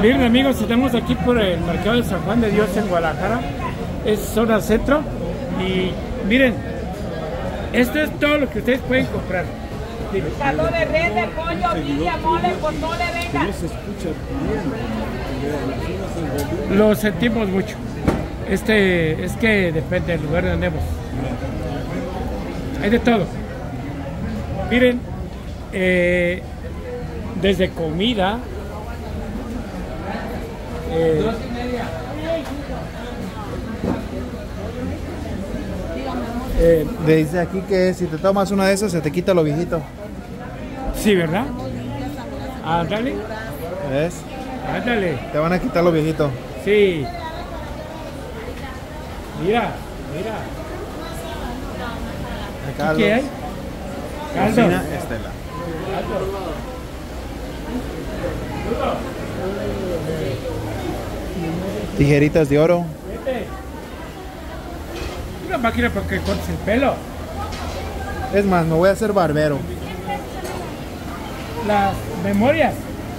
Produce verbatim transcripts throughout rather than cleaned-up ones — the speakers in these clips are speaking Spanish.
Bien, amigos, estamos aquí por el mercado de San Juan de Dios en Guadalajara. Es zona centro. Y miren, esto es todo lo que ustedes pueden comprar. Caldo de res, de pollo, villa, mole, pozole, venga. Lo sentimos mucho. Este es que depende del lugar donde andemos. Hay de todo. Miren, eh, desde comida. Eh, eh, Dice aquí que si te tomas una de esas se te quita lo viejito. Sí, ¿verdad? Ándale. ¿Ves? Ándale. Te van a quitar lo viejito. Sí. Mira, mira. Acá ¿Qué hay? Caldo. Cocina Estela. Tijeritas de oro. Una máquina para que cortes el pelo. Es más, me voy a hacer barbero. Las memorias.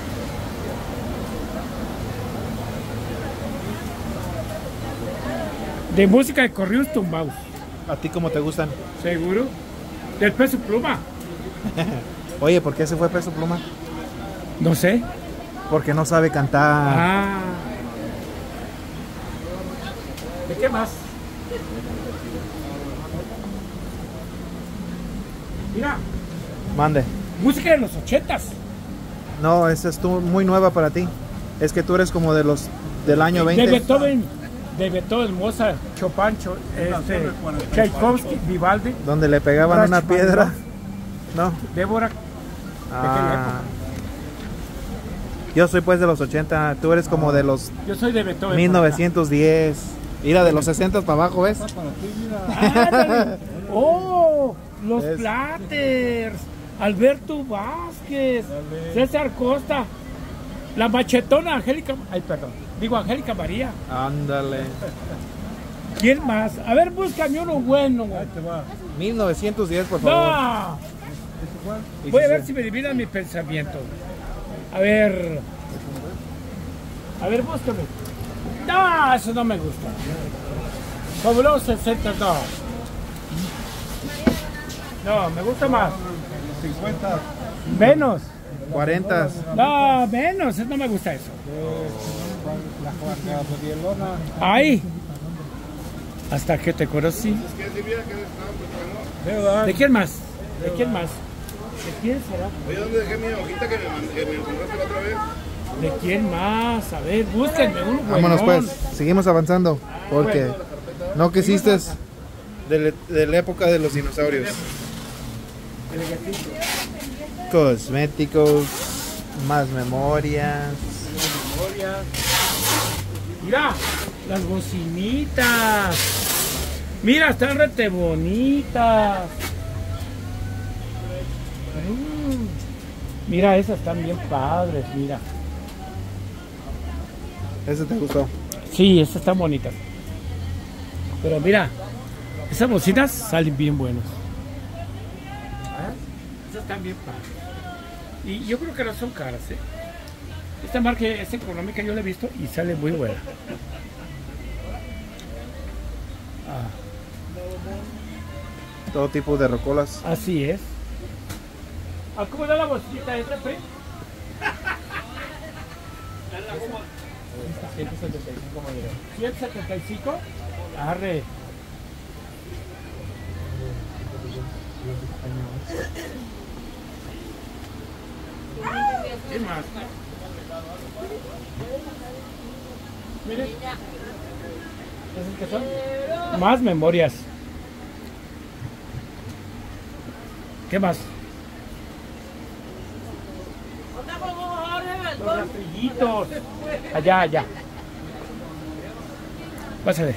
De música de corridos tumbados. ¿A ti cómo te gustan? ¿Seguro? Del Peso Pluma. Oye, ¿por qué se fue Peso Pluma? No sé. Porque no sabe cantar. Ah. ¿De qué más? Mira. Mande. Música de los ochentas. No, esa es tú, muy nueva para ti. Es que tú eres como de los del año veinte. De Beethoven, de Beethoven, Mozart, Chopin, Cho, este, Tchaikovsky, Vivaldi. Donde le pegaban una piedra. No. Débora. Ah. Yo soy pues de los ochenta, tú eres como de los Yo soy de Beethoven. mil novecientos diez. Mira, de los sesenta para abajo, ¿ves? ¡Ándale! ¡Oh! Los Es... Platters, Alberto Vázquez, César Costa, la machetona Angélica, ay perdón, digo Angélica María. Ándale. ¿Quién más? A ver, búscame uno bueno. mil novecientos diez, por favor. ¡No! Voy a ver si me dividan mi pensamiento. A ver. A ver, búscame. No, eso no me gusta. Como los sesenta, no. No, me gusta más. cincuenta. Menos. cuarenta. No, menos, no me gusta eso. Ay. Hasta que te conocí. ¿De quién más? ¿De quién más? ¿De quién será? Oye, ¿dónde dejé mi hojita que me, que me encontraste la otra vez? ¿De quién más? A ver, búsquenme uno. Vámonos pues, seguimos avanzando. Porque no quisiste de, de la época de los dinosaurios. Cosméticos, más memorias. Mira, las bocinitas. Mira, están rete bonitas. Mm. Mira, esas están bien padres, mira. ¿Ese te gustó? Sí, esas están bonitas. Pero mira, esas bocinas salen bien buenas. ¿Eh? Esas están bien padres. Y yo creo que no son caras, ¿eh? Esta marca es económica, yo la he visto y sale muy buena. Ah. Todo tipo de rocolas. Así es. ¿A cómo da la bolsita esta, Pri? ciento setenta y cinco, ciento setenta y cinco. Arre. ¿Qué más? Miren. ¿Esos qué son? Más memorias. ¿Qué más? Los rastrillitos. Allá, allá. Pásale.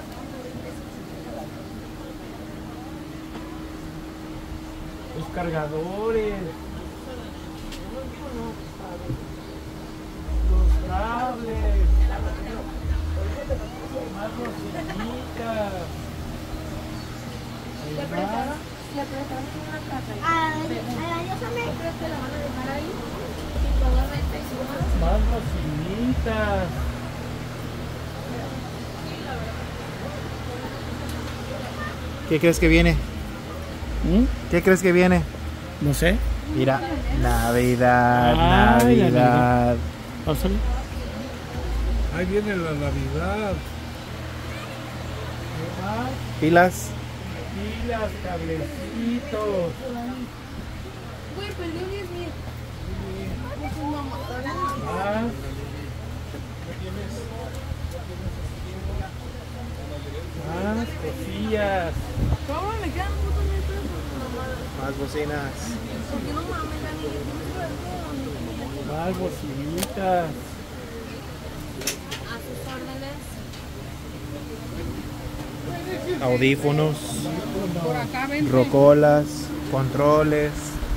Los cargadores. Los cables. Más bocinitas. Más bocinitas. bocinitas. ¿Qué crees que viene? ¿Mm? ¿Qué crees que viene? No sé. Mira, Navidad, Ay, la Navidad. Pásale. Ahí viene la Navidad. Pilas. Pilas, cablecitos. Güey, perdió diez mil. Más. Más cosillas. ¿Cómo me quedan putos mil pesos por mamada? Más bocinas. ¿Por qué no mames, Dani? Más bocinitas. A sus órdenes. Audífonos. Por acá, ven. Rocolas. Controles.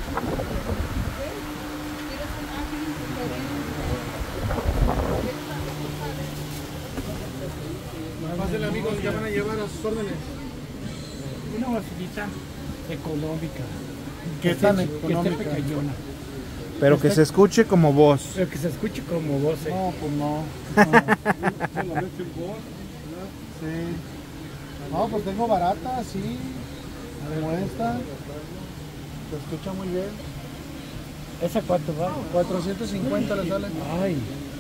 Pásenle, amigos, ya van a llevar a sus órdenes. Una bocinita económica. ¿Qué tan esté- Que económica? esté pequeñona. Pero que se escuche como voz. Pero que se escuche como voz. eh. No, pues no. No. Solamente el gol. Sí. No, pues tengo barata, sí. Como esta. Se escucha muy bien. ¿Esa cuánto va? cuatrocientos cincuenta le sale. Ay,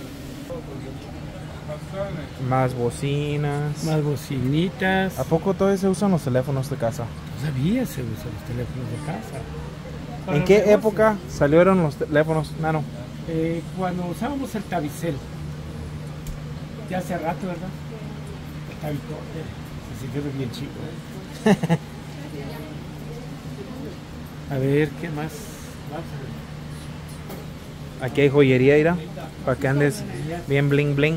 Más bocinas. más bocinitas. ¿A poco todavía se usan los teléfonos de casa? No sabía se usan los teléfonos de casa. Para ¿En los qué negocios. época salieron los teléfonos nano? Eh, cuando usábamos el tabicel. Ya hace rato, ¿verdad? El tabicote. Se sintió bien chico. A ver, ¿qué más? Vamos a ver. Aquí hay joyería, Ira, para que andes bien bling bling.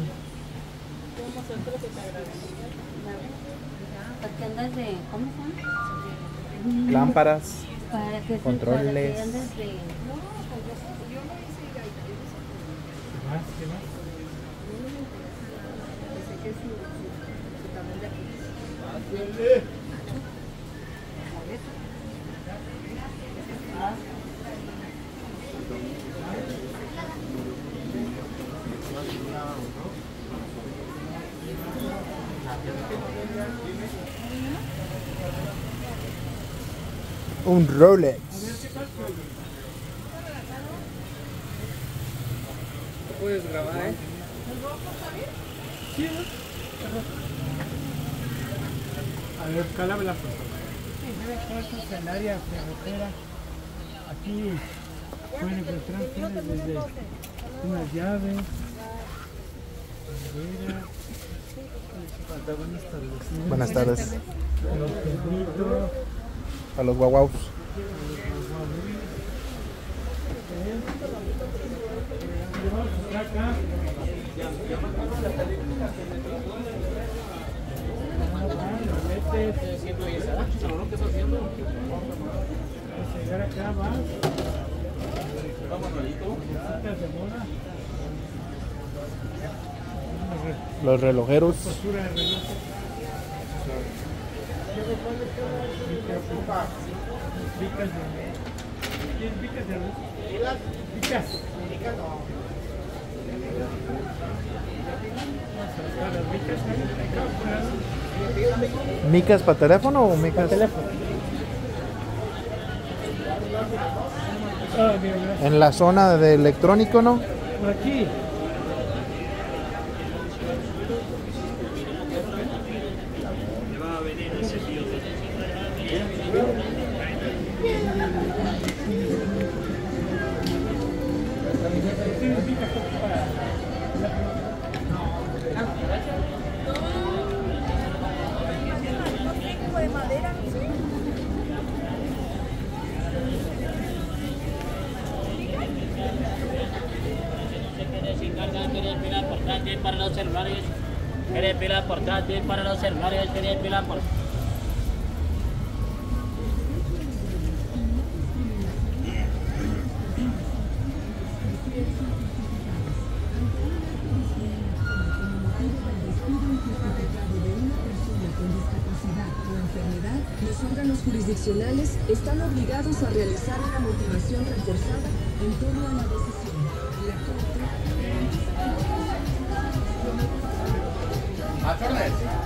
Porque andas de, ¿cómo se llama? Lámparas. Para que Controles. para que andes de, ¿Qué más? ¿Qué más? Un Rolex. Puedes grabar, ¿eh? A ver, cálamela por favor. Sí, debe cosas en el área ferretera. Aquí pueden encontrar ustedes desde unas llaves. maderas, Buenas tardes. los perritos. A los guaguaus. Llegar acá más. Los relojeros. Postura de reloj. Picas de. ¿Tienes picas de reloj? Picas. Picas no. ¿Micas para teléfono o micas? Teléfono. Ah, mira, gracias. En la zona de electrónico, ¿no? Por aquí. Para los celulares, quería pila portátil para los celulares, quería pila por Los órganos jurisdiccionales están obligados a realizar una motivación reforzada en torno a la decisión. La Corte órdenes.